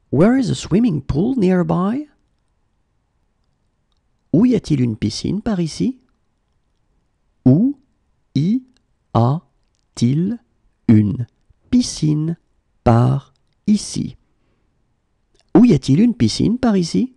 Where is a swimming pool nearby? Où y a-t-il une piscine par ici? Où y a-t-il une piscine par ici? Où y a-t-il une piscine par ici?